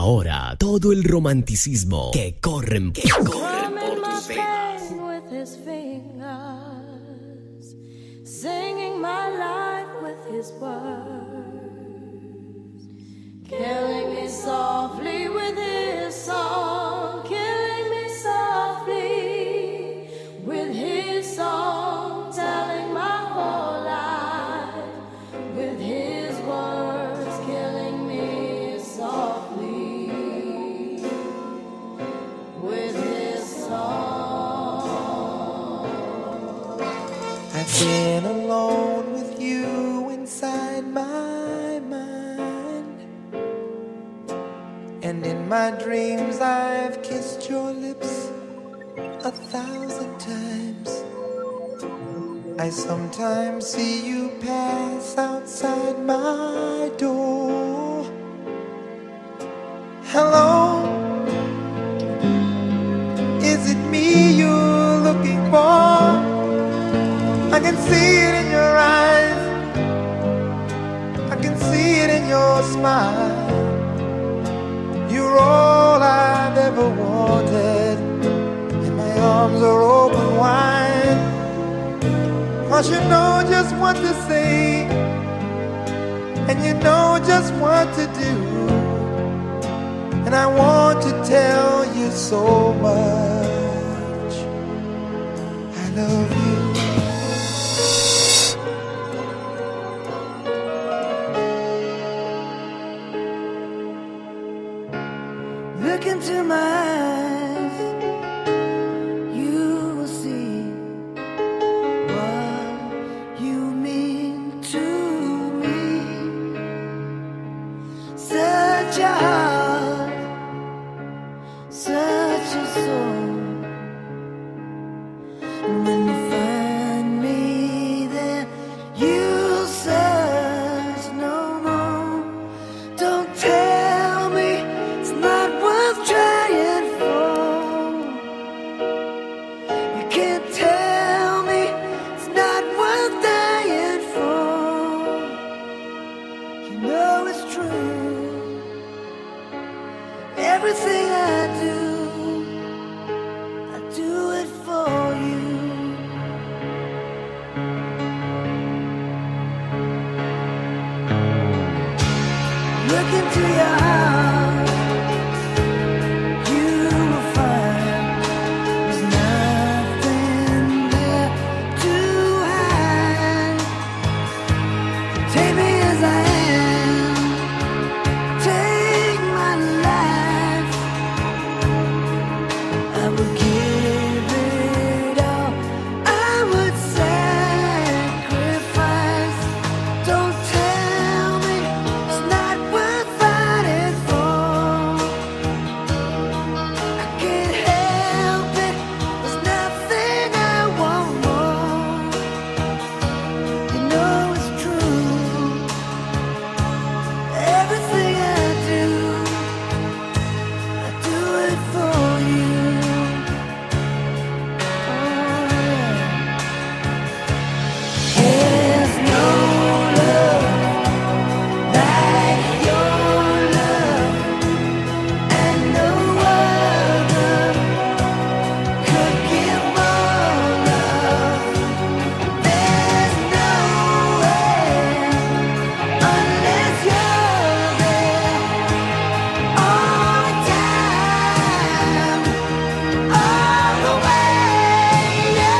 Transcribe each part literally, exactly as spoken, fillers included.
ahora todo el romanticismo que corre, que corre por tus venas. Singing my life with his words, killing me softly with his song, killing me softly with his song, telling my whole life with his words, killing me softly with his song. I've been alone with you inside my mind, and in my dreams I've kissed your lips a thousand times. I sometimes see you pass outside my door. Hello, is it me you're looking for? I can see it in your eyes, I can see it in your smile. You're all I've ever wanted, and my arms are open wide. 'Cause you know just what to say, and you know just what to do, and I want to tell you so much I love you. Look into my eyes, you will see what you mean to me. Such a heart, such a soul. And when you find me there, you'll search no more. Don't tell me it's not worth trying for. You can't tell me it's not worth dying for. You know it's true. Everything I do, I do it for you. Look into your heart, you will find there's nothing there to hide. Take me as I am, take my life. I would give it all, I would sacrifice. Don't tell me it's not worth fighting for. I can't help it, there's nothing I want more. You know it's true. Everything I do, I do it for you. Oh, yeah. There's no love like your love, and no other could give more love. There's nowhere unless you're there all the time, all the way. Yeah.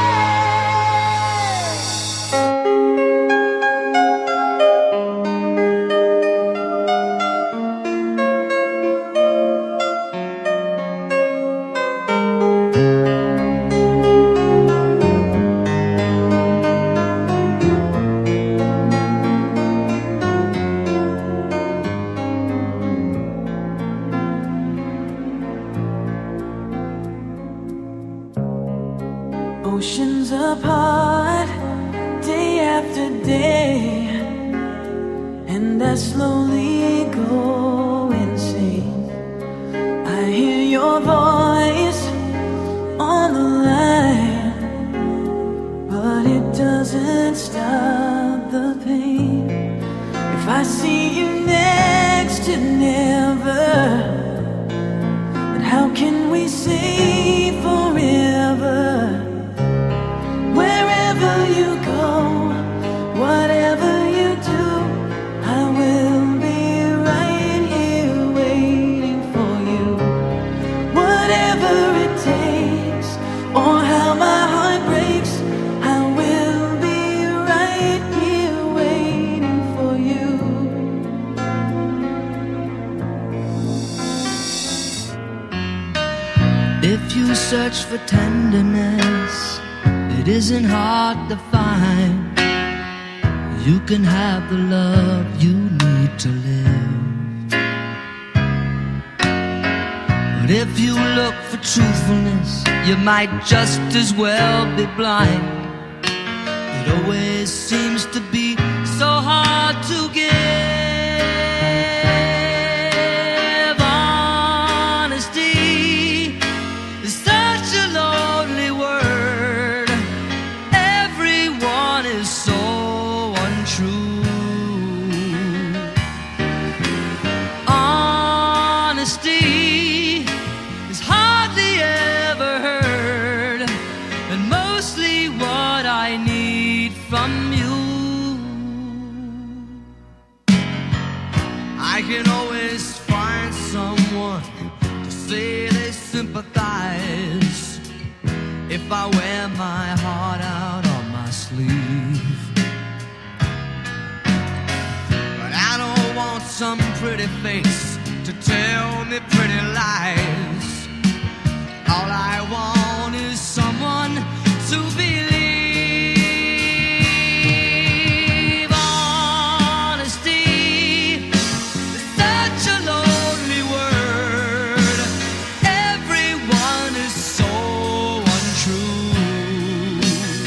Oceans apart, day after day, and I slowly go insane. I hear your voice on the line, but it doesn't stop the pain. If I see you next to never search for tenderness, it isn't hard to find. You can have the love you need to live. But if you look for truthfulness, you might just as well be blind. It always seems to be so hard to give. Honesty is such a lonely word. Everyone is so untrue. Honesty is hardly ever heard, and mostly what I need from you. I can always find someone to say they sympathize if I wear my heart out on my sleeve. But I don't want some pretty face to tell me pretty lies. All I want is someone to believe. Honesty is such a lonely word. Everyone is so untrue.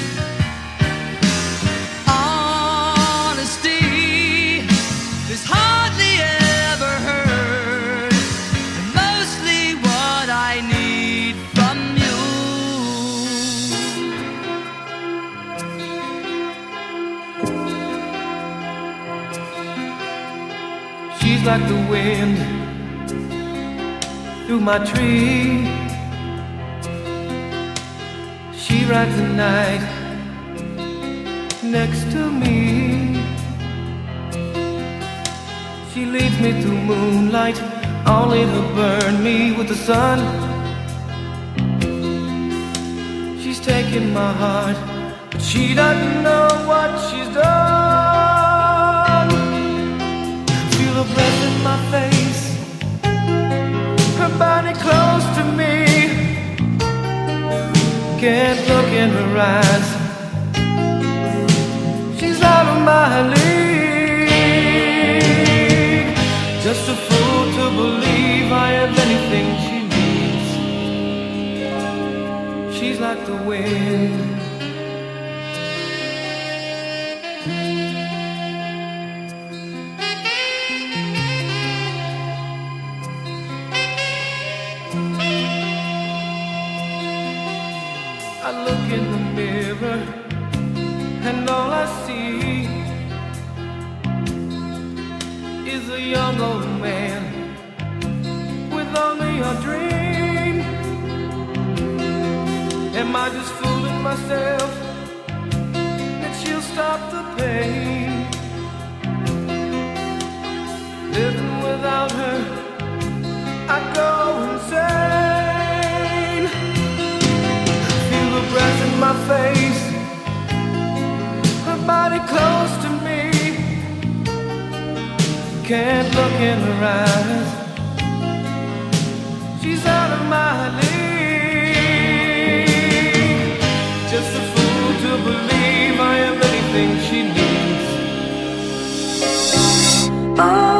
Honesty is hardly ever heard, and mostly what I need from you. She's like the wind through my tree. She rides the night next to me. She leads me through moonlight, only to burn me with the sun. She's taken my heart, but she doesn't know what she's done. Feel her breath in my face, her body close to me. Can't look in her eyes, she's out of my league. Just a fool to believe I have anything she needs. She's like the wind. I look in the mirror and all I see is a young old man with only a dream. Am I just fooling myself that she'll stop the pain? Living without her, I go insane. Feel the breath in my face, her body close to me. Can't look in her eyes, she's out of my league. Just a fool to believe I am anything she needs. Oh.